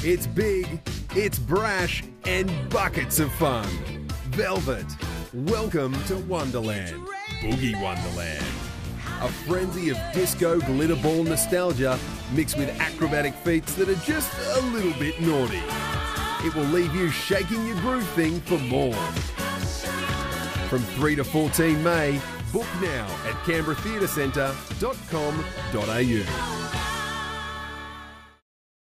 It's big, it's brash, and buckets of fun. Velvet, welcome to Wonderland, Boogie Wonderland. A frenzy of disco glitter ball nostalgia mixed with acrobatic feats that are just a little bit naughty. It will leave you shaking your groove thing for more. From 3 to 14 May, book now at canberratheatrecentre.com.au.